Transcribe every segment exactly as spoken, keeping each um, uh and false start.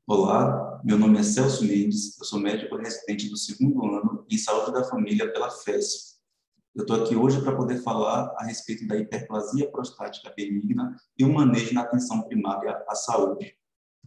Olá, meu nome é Celso Mendes, eu sou médico residente do segundo ano em Saúde da Família pela FES. Eu estou aqui hoje para poder falar a respeito da hiperplasia prostática benigna e o manejo na atenção primária à saúde.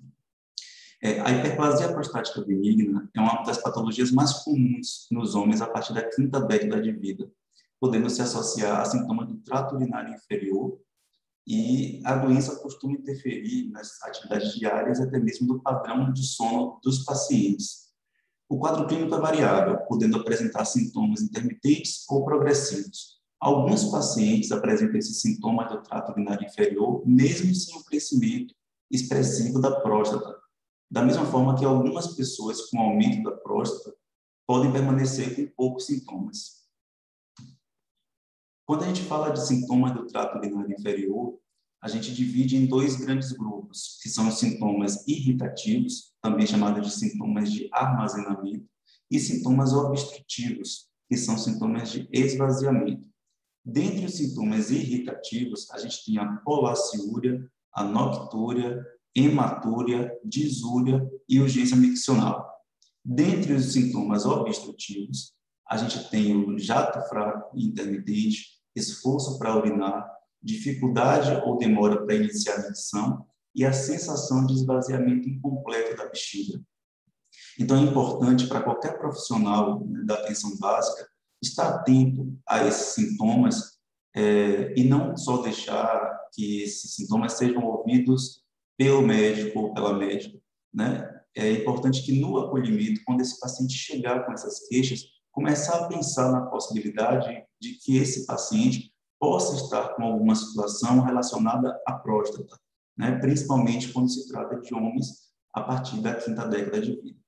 É, a hiperplasia prostática benigna é uma das patologias mais comuns nos homens a partir da quinta década de vida, podendo se associar a sintomas do trato urinário inferior, e a doença costuma interferir nas atividades diárias, até mesmo do padrão de sono dos pacientes. O quadro clínico é variável, podendo apresentar sintomas intermitentes ou progressivos. Alguns pacientes apresentam esses sintomas do trato urinário inferior, mesmo sem o crescimento expressivo da próstata. Da mesma forma que algumas pessoas com aumento da próstata podem permanecer com poucos sintomas. Quando a gente fala de sintomas do trato urinário inferior, a gente divide em dois grandes grupos, que são os sintomas irritativos, também chamados de sintomas de armazenamento, e sintomas obstrutivos, que são sintomas de esvaziamento. Dentre os sintomas irritativos, a gente tem a polaciúria, a noctúria, hematúria, disúria e urgência miccional. Dentre os sintomas obstrutivos, a gente tem o jato fraco e intermitente, esforço para urinar, dificuldade ou demora para iniciar a micção e a sensação de esvaziamento incompleto da bexiga. Então, é importante para qualquer profissional, né, da atenção básica estar atento a esses sintomas é, e não só deixar que esses sintomas sejam ouvidos pelo médico ou pela médica, né? É importante que no acolhimento, quando esse paciente chegar com essas queixas, começar a pensar na possibilidade de que esse paciente possa estar com alguma situação relacionada à próstata, né? Principalmente quando se trata de homens a partir da quinta década de vida.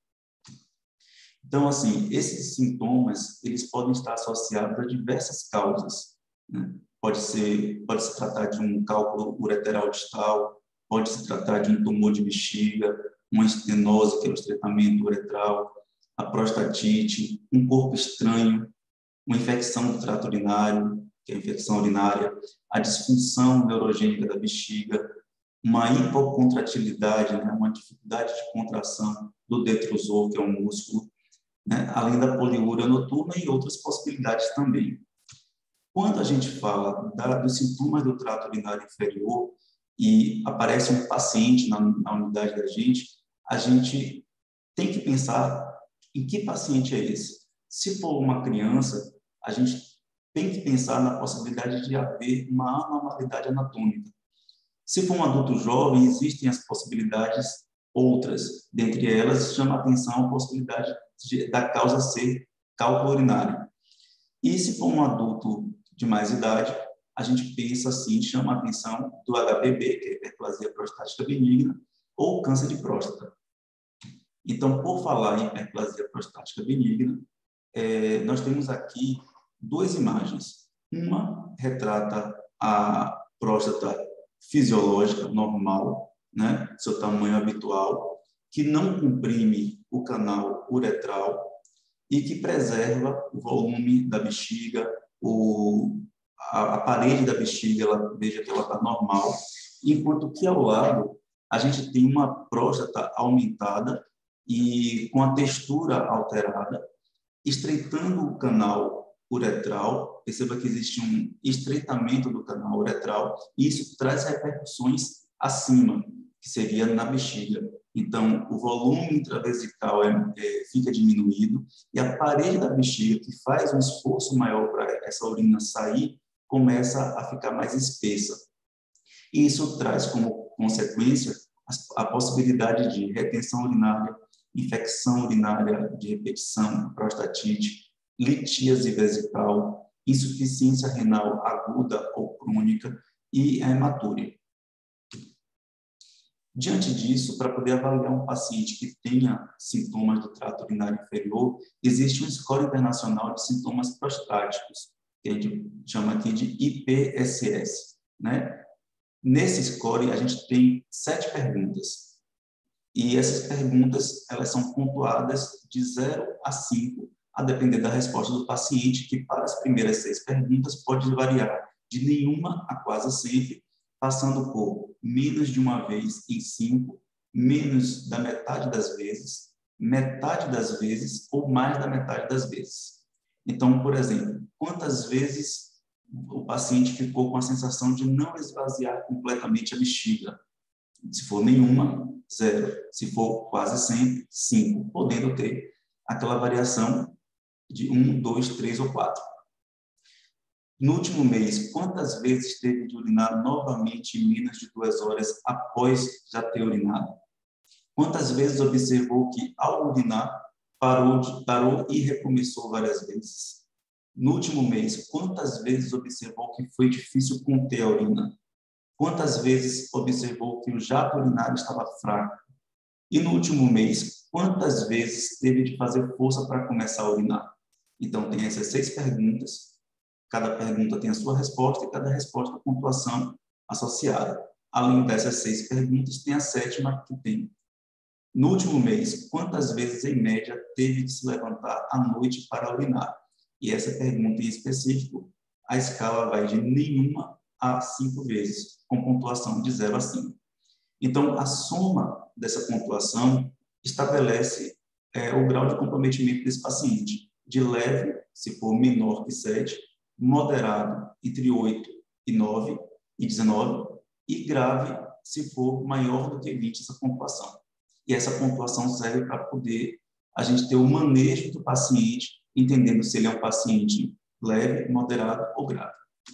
Então, assim, esses sintomas, eles podem estar associados a diversas causas, né? Pode ser, pode se tratar de um cálculo ureteral distal, pode se tratar de um tumor de bexiga, uma estenose, que é o estreitamento uretral, a prostatite, um corpo estranho, uma infecção do trato urinário, que é a infecção urinária, a disfunção neurogênica da bexiga, uma hipocontratilidade, né, uma dificuldade de contração do detrusor, que é um músculo, né, além da poliúria noturna e outras possibilidades também. Quando a gente fala da, dos sintomas do trato urinário inferior e aparece um paciente na, na unidade da gente, a gente tem que pensar em que paciente é esse. Se for uma criança, a gente tem que pensar na possibilidade de haver uma anormalidade anatômica. Se for um adulto jovem, existem as possibilidades outras. Dentre elas, chama a atenção a possibilidade de, da causa ser cálculo urinário. E se for um adulto de mais idade, a gente pensa assim, chama a atenção do H P B, que é a hiperplasia prostática benigna, ou câncer de próstata. Então, por falar em hiperplasia prostática benigna, é, nós temos aqui duas imagens. Uma retrata a próstata fisiológica, normal, né, seu tamanho habitual, que não comprime o canal uretral e que preserva o volume da bexiga, o, a, a parede da bexiga, ela, veja que ela está normal, enquanto que ao lado a gente tem uma próstata aumentada e com a textura alterada, estreitando o canal uretral. Perceba que existe um estreitamento do canal uretral e isso traz repercussões acima, que seria na bexiga. Então, o volume intravesical é, é, fica diminuído e a parede da bexiga, que faz um esforço maior para essa urina sair, começa a ficar mais espessa. E isso traz como consequência a, a possibilidade de retenção urinária, infecção urinária de repetição, prostatite, litíase vesical, insuficiência renal aguda ou crônica e a hematúria. Diante disso, para poder avaliar um paciente que tenha sintomas do trato urinário inferior, existe um score internacional de sintomas prostáticos, que a gente chama aqui de I P S S, né? Nesse score, a gente tem sete perguntas. E essas perguntas, elas são pontuadas de zero a cinco, a depender da resposta do paciente, que para as primeiras seis perguntas pode variar de nenhuma a quase sempre, passando por menos de uma vez em cinco, menos da metade das vezes, metade das vezes ou mais da metade das vezes. Então, por exemplo, quantas vezes o paciente ficou com a sensação de não esvaziar completamente a bexiga? Se for nenhuma, zero. Se for quase sempre, cinco, podendo ter aquela variação de um, dois, três ou quatro. No último mês, quantas vezes teve de urinar novamente em menos de duas horas após já ter urinado? Quantas vezes observou que, ao urinar, parou, de, parou e recomeçou várias vezes? No último mês, quantas vezes observou que foi difícil conter a urina? Quantas vezes observou que o jato urinário estava fraco? E no último mês, quantas vezes teve de fazer força para começar a urinar? Então, tem essas seis perguntas. Cada pergunta tem a sua resposta e cada resposta a pontuação associada. Além dessas seis perguntas, tem a sétima que tem: no último mês, quantas vezes, em média, teve de se levantar à noite para urinar? E essa pergunta em específico, a escala vai de nenhuma a cinco vezes, com pontuação de zero a cinco. Então, a soma dessa pontuação estabelece é, o grau de comprometimento desse paciente. De leve, se for menor que sete, moderado, entre oito e nove e dezenove, e grave, se for maior do que vinte, essa pontuação. E essa pontuação serve para poder a gente ter o manejo do paciente, entendendo se ele é um paciente leve, moderado ou grave.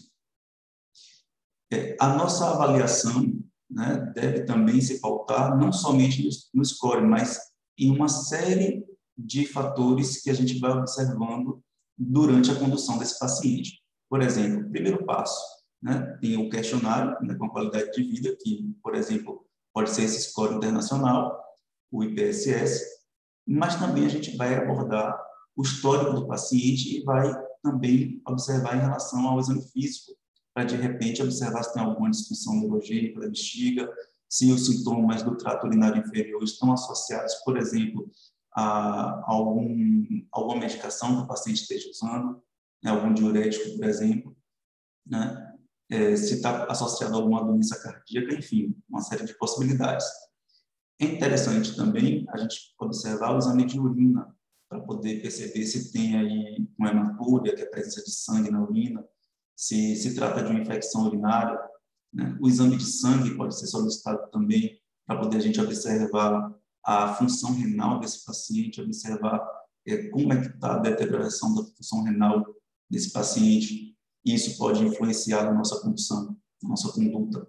É, a nossa avaliação, né, deve também se pautar não somente no, no score, mas em uma série de fatores que a gente vai observando durante a condução desse paciente. Por exemplo, primeiro passo, né, tem o questionário, né, com a qualidade de vida, que, por exemplo, pode ser esse score internacional, o I P S S, mas também a gente vai abordar o histórico do paciente e vai também observar em relação ao exame físico, para, de repente, observar se tem alguma disfunção neurogênica da bexiga, se os sintomas do trato urinário inferior estão associados, por exemplo, a algum, alguma medicação que o paciente esteja usando, né, algum diurético, por exemplo, né, é, se está associado a alguma doença cardíaca, enfim, uma série de possibilidades. É interessante também a gente observar o exame de urina, para poder perceber se tem aí uma hematúria, que é a presença de sangue na urina, se se trata de uma infecção urinária, né? O exame de sangue pode ser solicitado também para poder a gente observar a função renal desse paciente, observar é, como é que está a deterioração da função renal desse paciente, e isso pode influenciar na nossa condução, na nossa conduta.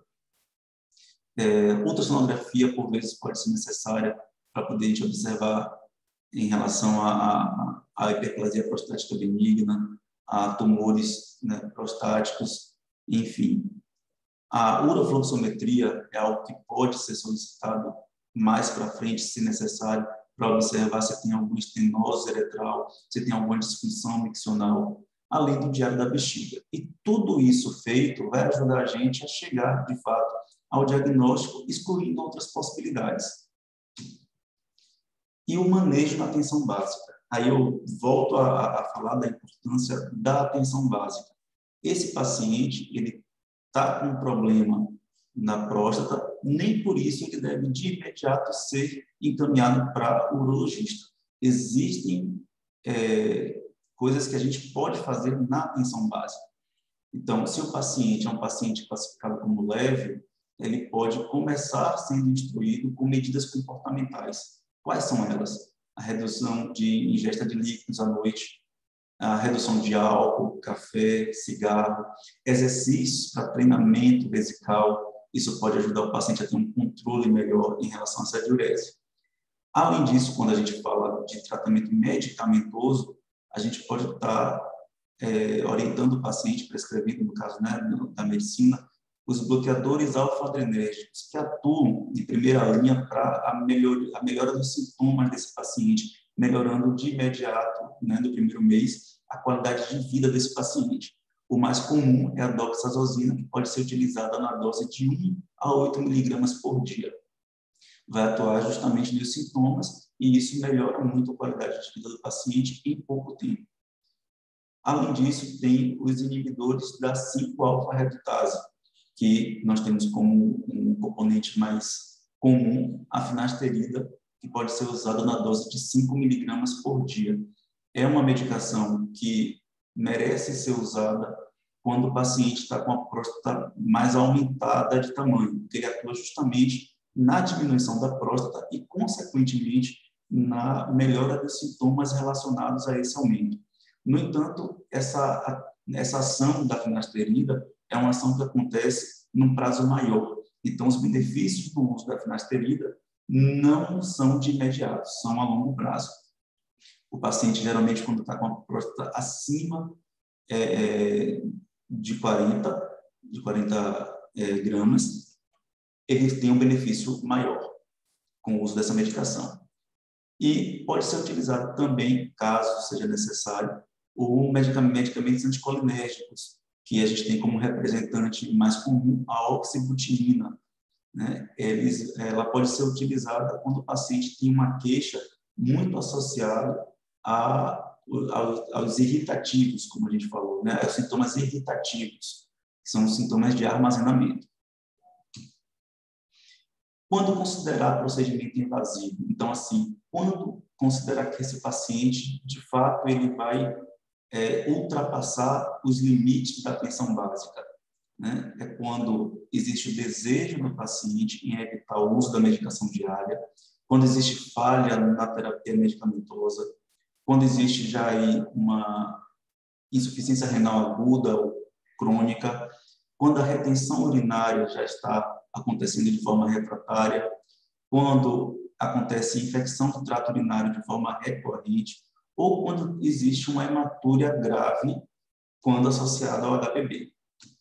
É, ultrassonografia, por vezes, pode ser necessária para poder a gente observar em relação à hiperplasia prostática benigna, a tumores, né, prostáticos, enfim. A urofluxometria é algo que pode ser solicitado mais para frente, se necessário, para observar se tem alguma estenose uretral, se tem alguma disfunção miccional, além do diário da bexiga. E tudo isso feito vai ajudar a gente a chegar, de fato, ao diagnóstico, excluindo outras possibilidades. E o manejo na atenção básica. Aí eu volto a, a falar da importância da atenção básica. Esse paciente, ele está com um problema na próstata, nem por isso ele deve de imediato ser encaminhado para o urologista. Existem é, coisas que a gente pode fazer na atenção básica. Então, se o paciente é um paciente classificado como leve, ele pode começar sendo instruído com medidas comportamentais. Quais são elas? A redução de ingesta de líquidos à noite, a redução de álcool, café, cigarro, exercícios para treinamento vesical. Isso pode ajudar o paciente a ter um controle melhor em relação a essa diurese. Além disso, quando a gente fala de tratamento medicamentoso, a gente pode estar é, orientando o paciente, prescrevendo, no caso, né, da medicina, os bloqueadores alfa-adrenérgicos, que atuam em primeira linha para a, melhor, a melhora dos sintomas desse paciente, melhorando de imediato, né, no primeiro mês, a qualidade de vida desse paciente. O mais comum é a doxazosina, que pode ser utilizada na dose de um a oito miligramas por dia. Vai atuar justamente nos sintomas e isso melhora muito a qualidade de vida do paciente em pouco tempo. Além disso, tem os inibidores da cinco alfa-redutase, que nós temos como um componente mais comum a finasterida, que pode ser usada na dose de cinco miligramas por dia. É uma medicação que merece ser usada quando o paciente está com a próstata mais aumentada de tamanho, porque ele atua justamente na diminuição da próstata e, consequentemente, na melhora dos sintomas relacionados a esse aumento. No entanto, essa, essa ação da finasterida é uma ação que acontece num prazo maior. Então, os benefícios do uso da finasterida não são de imediato, são a longo prazo. O paciente, geralmente, quando está com a próstata acima é, de quarenta, de quarenta é, gramas, ele tem um benefício maior com o uso dessa medicação. E pode ser utilizado também, caso seja necessário, o medicamentos anticolinérgicos, que a gente tem como representante mais comum a oxibutinina, né? Eles, ela pode ser utilizada quando o paciente tem uma queixa muito associada a, aos, aos irritativos, como a gente falou, né? Os sintomas irritativos, que são os sintomas de armazenamento. Quando considerar procedimento invasivo? Então, assim, quando considerar que esse paciente, de fato, ele vai é, ultrapassar os limites da atenção básica, né? É quando existe o desejo do paciente em evitar o uso da medicação diária, quando existe falha na terapia medicamentosa, quando existe já aí uma insuficiência renal aguda ou crônica, quando a retenção urinária já está acontecendo de forma refratária, quando acontece infecção do trato urinário de forma recorrente, ou quando existe uma hematúria grave quando associada ao H P V.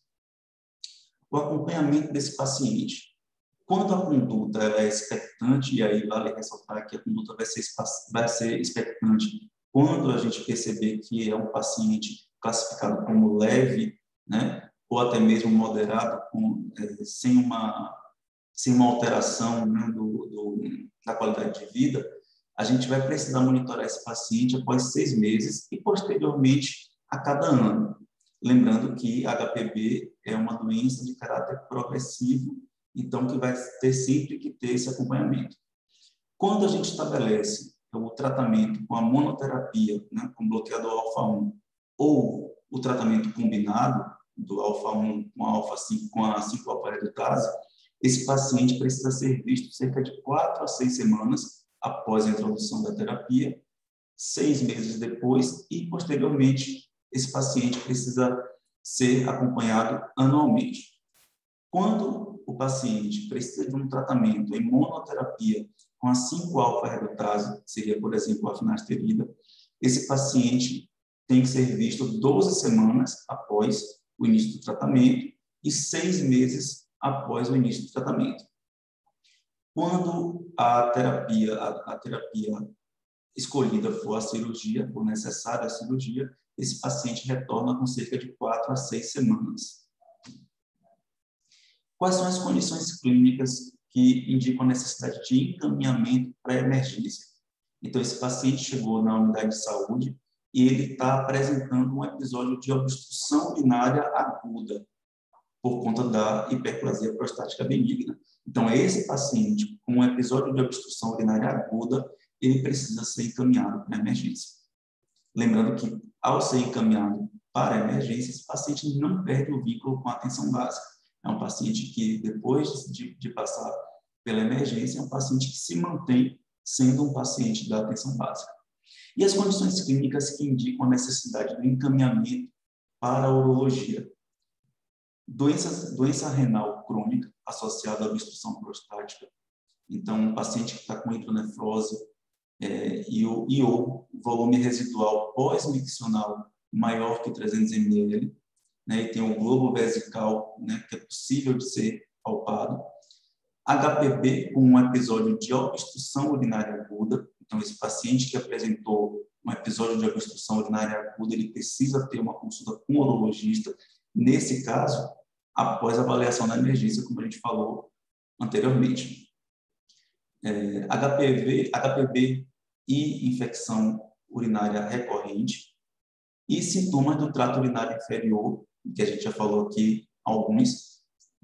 O acompanhamento desse paciente. Quando a conduta é expectante, e aí vale ressaltar que a conduta vai ser, vai ser expectante quando a gente perceber que é um paciente classificado como leve, né, ou até mesmo moderado, com, é, sem, uma, sem uma alteração, né, do, do, da qualidade de vida, a gente vai precisar monitorar esse paciente após seis meses e, posteriormente, a cada ano. Lembrando que H P V é uma doença de caráter progressivo, então que vai ter sempre que ter esse acompanhamento. Quando a gente estabelece o tratamento com a monoterapia, né, com bloqueador alfa um, ou o tratamento combinado do alfa um com a alfa cinco, com a cinco alfa redutase, esse paciente precisa ser visto cerca de quatro a seis semanas após a introdução da terapia, seis meses depois e, posteriormente, esse paciente precisa ser acompanhado anualmente. Quando o paciente precisa de um tratamento em monoterapia com a cinco alfa redutase, que seria, por exemplo, a finasterida, esse paciente tem que ser visto doze semanas após o início do tratamento e seis meses após o início do tratamento. Quando a terapia, a, a terapia escolhida for a cirurgia, for necessária a cirurgia, esse paciente retorna com cerca de quatro a seis semanas. Quais são as condições clínicas que indicam a necessidade de encaminhamento para a emergência? Então, esse paciente chegou na unidade de saúde e ele está apresentando um episódio de obstrução urinária aguda por conta da hiperplasia prostática benigna. Então, esse paciente com um episódio de obstrução urinária aguda, ele precisa ser encaminhado para a emergência. Lembrando que, ao ser encaminhado para a emergência, esse paciente não perde o vínculo com a atenção básica. É um paciente que, depois de, de passar pela emergência, é um paciente que se mantém sendo um paciente da atenção básica. E as condições clínicas que indicam a necessidade do encaminhamento para a urologia. Doença, doença renal crônica associada à obstrução prostática. Então, um paciente que está com hidronefrose é, e, o, e ou volume residual pós-miccional maior que trezentos mililitros, né, e tem um globo vesical, né, que é possível de ser palpado. H P V com um episódio de obstrução urinária aguda. Então, esse paciente que apresentou um episódio de obstrução urinária aguda, ele precisa ter uma consulta com o urologista, nesse caso, após a avaliação da emergência, como a gente falou anteriormente. É, H P V, H P V e infecção urinária recorrente e sintomas do trato urinário inferior, que a gente já falou aqui alguns,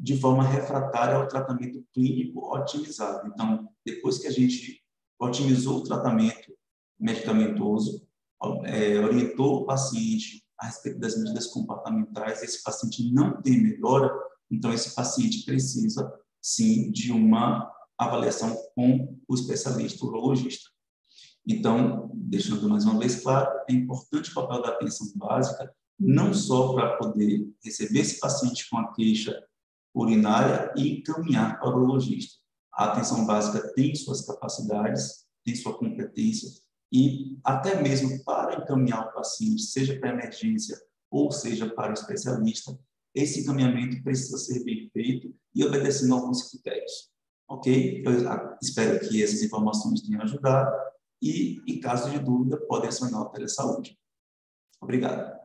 de forma refratária ao tratamento clínico otimizado. Então, depois que a gente otimizou o tratamento medicamentoso, é, orientou o paciente a respeito das medidas comportamentais, esse paciente não tem melhora, então esse paciente precisa, sim, de uma avaliação com o especialista urologista. Então, deixando mais uma vez claro, é importante o papel da atenção básica, não só para poder receber esse paciente com a queixa urinária e encaminhar para o urologista. A atenção básica tem suas capacidades, tem sua competência, e até mesmo para encaminhar o paciente, seja para emergência ou seja para o especialista, esse encaminhamento precisa ser bem feito e obedecendo alguns critérios. Ok? Eu espero que essas informações tenham ajudado e, em caso de dúvida, podem acionar o Telesaúde. Obrigado.